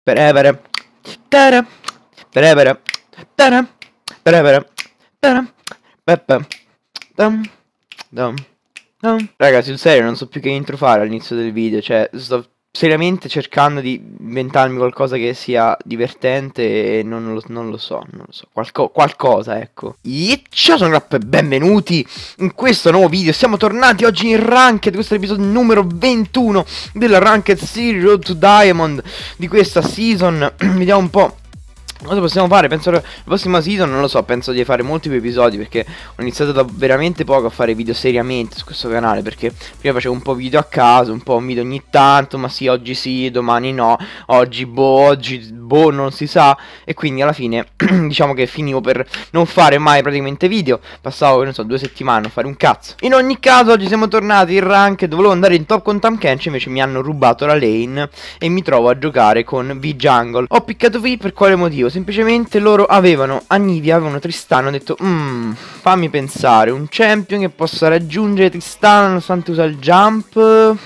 Perevere. Tere. Perevere. Tere. Perevere. Tere. Peppe. Dam. Dam. Dam. Raga, sul serio non so più che intro fare all'inizio del video. Cioè, sto seriamente cercando di inventarmi qualcosa che sia divertente e non lo so. Qualcosa, ecco. Ciao, sono Grap e benvenuti in questo nuovo video. Siamo tornati oggi in Ranked. Questo è l'episodio numero 21 della Ranked Series Road to Diamond di questa season. Vediamo un po' cosa possiamo fare. Penso che la prossima season, non lo so, penso di fare molti più episodi, perché ho iniziato da veramente poco a fare video seriamente su questo canale, perché prima facevo un po' video a caso, un po' video ogni tanto, ma sì, domani no, oggi boh, non si sa. E quindi alla fine diciamo che finivo per non fare mai praticamente video. Passavo, non so, 2 settimane a non fare un cazzo. In ogni caso oggi siamo tornati in Ranked. Volevo andare in top con Tahm Kench, invece mi hanno rubato la lane e mi trovo a giocare con V-Jungle. Ho piccato V per quale motivo? Semplicemente loro avevano Anivia, avevano Tristana. Ho detto fammi pensare, un champion che possa raggiungere Tristana nonostante usa il jump.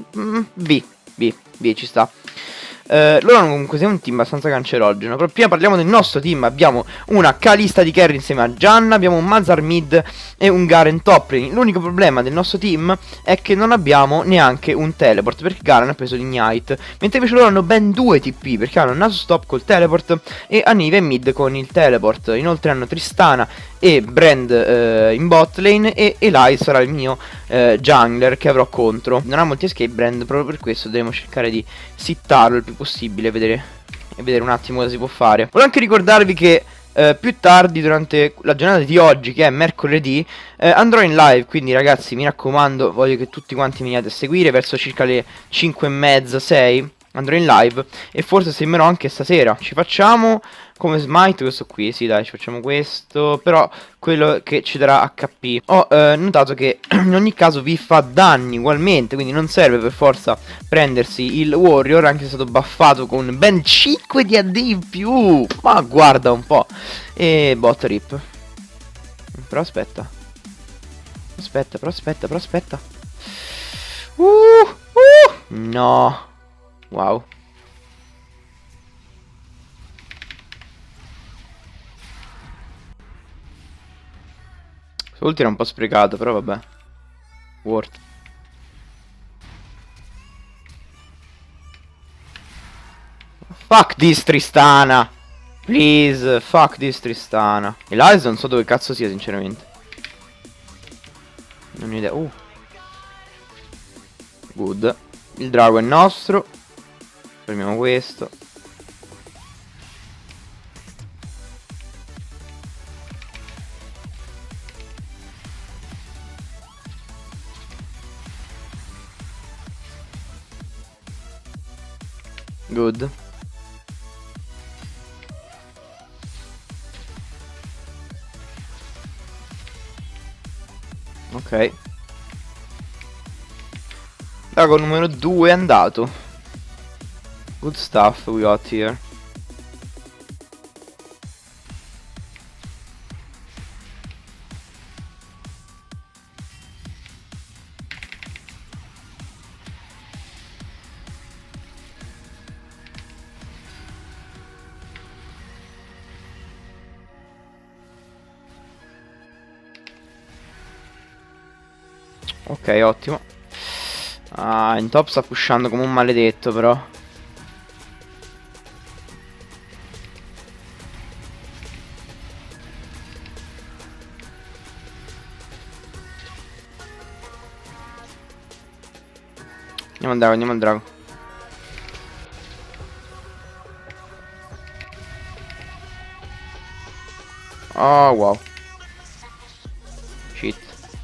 V ci sta. Loro hanno comunque sia un team abbastanza cancerogeno. Però prima parliamo del nostro team. Abbiamo una Kalista di carry insieme a Gianna, abbiamo un Mazar mid e un Garen top lane. L'unico problema del nostro team è che non abbiamo neanche un teleport, perché Garen ha preso l'Ignite, mentre invece loro hanno ben 2 TP, perché hanno Nasus stop col teleport e Anivia mid con il teleport. Inoltre hanno Tristana e Brand in bot lane, e Eli sarà il mio jungler che avrò contro. Non ha molti escape Brand, proprio per questo dovremo cercare di sittarlo il più possibile e vedere un attimo cosa si può fare. Volevo anche ricordarvi che più tardi, durante la giornata di oggi, che è mercoledì, andrò in live. Quindi ragazzi, mi raccomando, voglio che tutti quanti mi veniate a seguire. Verso circa le 5:30, 6 andrò in live, e forse streamerò anche stasera. Ci facciamo come smite questo qui, sì dai, ci facciamo questo, però quello che ci darà HP. Ho notato che in ogni caso vi fa danni ugualmente, quindi non serve per forza prendersi il warrior, anche se è stato buffato con ben 5 di AD in più. Ma guarda un po'. E bot rip. Però aspetta. Aspetta. No. Wow. L'ultimo era un po' sprecato, però vabbè. Worth. Fuck this Tristana. Please, fuck this Tristana. E l'Alice non so dove cazzo sia, sinceramente. Non ho idea. Good. Il drago è nostro. Fermiamo questo. Good. Ok. Drago numero 2 è andato. Good stuff we got here. Ok, ottimo. Ah, in top sta pushando come un maledetto, però. Andiamo al drago. Oh, wow. Shit.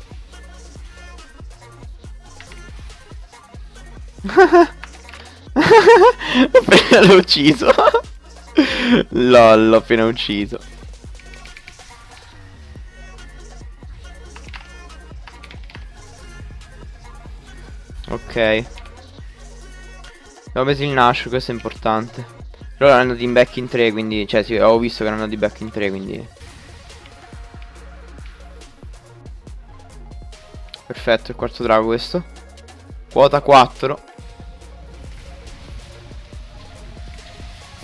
Appena l'ho ucciso. LOL, l'ho appena ucciso. Ok. Ho messo il Nash, questo è importante. Loro hanno andato in back in 3, quindi... Cioè sì, avevo visto che erano andati back in 3, quindi... Perfetto, il quarto drago questo. Quota 4.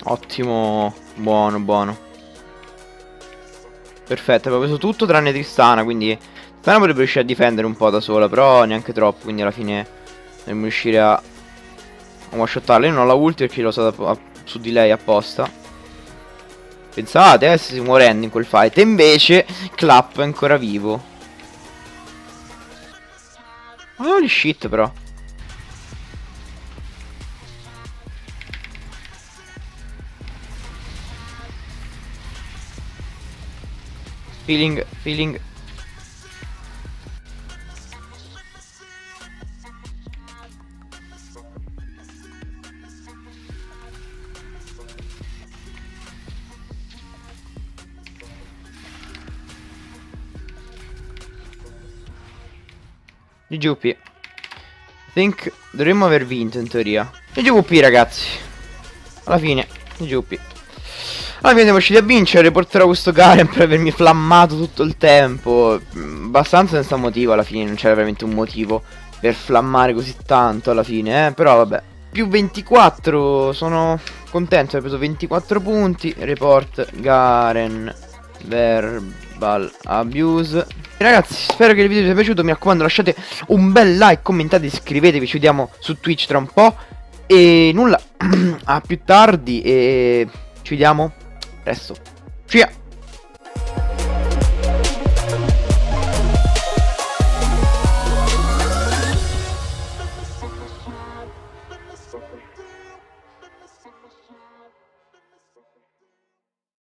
Ottimo. Buono, buono. Perfetto, avevo preso tutto tranne Tristana, quindi Tristana potrebbe riuscire a difendere un po' da sola, però neanche troppo, quindi alla fine dovremmo riuscire a one-shottarla. Io non ho la ulti perché l'ho usata su di lei apposta. Pensate, stessi morendo in quel fight. E invece Clap è ancora vivo. Holy shit, però. Feeling. GGVP. Think dovremmo aver vinto in teoria. GGVP ragazzi. Alla fine GGVP. Alla fine siamo riusciti a vincere. Porterò questo Garen per avermi flammato tutto il tempo. Abbastanza senza motivo alla fine. Non c'era veramente un motivo per flammare così tanto alla fine, però vabbè. Più 24. Sono contento. Ho preso 24 punti. Report Garen Verbal Abuse. Ragazzi, spero che il video vi sia piaciuto. Mi raccomando, lasciate un bel like, commentate, iscrivetevi. Ci vediamo su Twitch tra un po'. E nulla, a più tardi. E ci vediamo presto. Ciao.